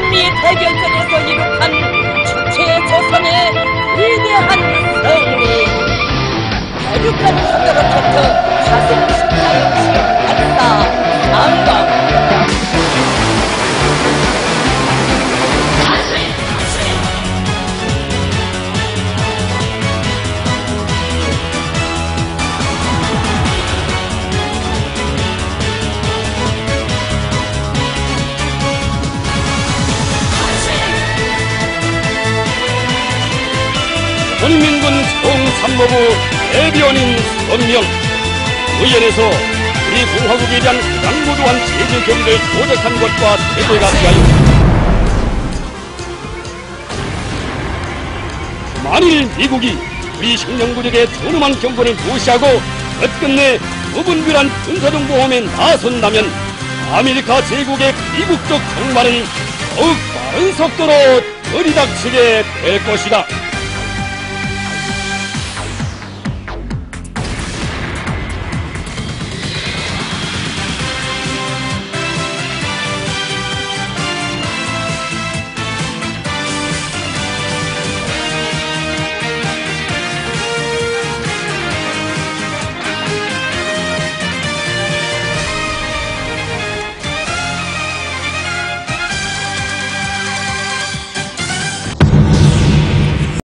한미 대결전에서 이룩한 주체 조선의 위대한 승리. 대륙간 탄도로켓 화성 14형 시험 발사 성공. 군민군 총参謀부 대변인 선명. 의원에서 우리 공화국에 대한 가장 무도한 제재 결의를 도적한 것과 대대가 되하여 만일 미국이 우리 식량부족의 전엄한 경고를 무시하고 끝끝내 무분별한 군사정보험에 나선다면 아메리카 제국의 비극적 종말은 더욱 빠른 속도로 들이닥치게 될 것이다.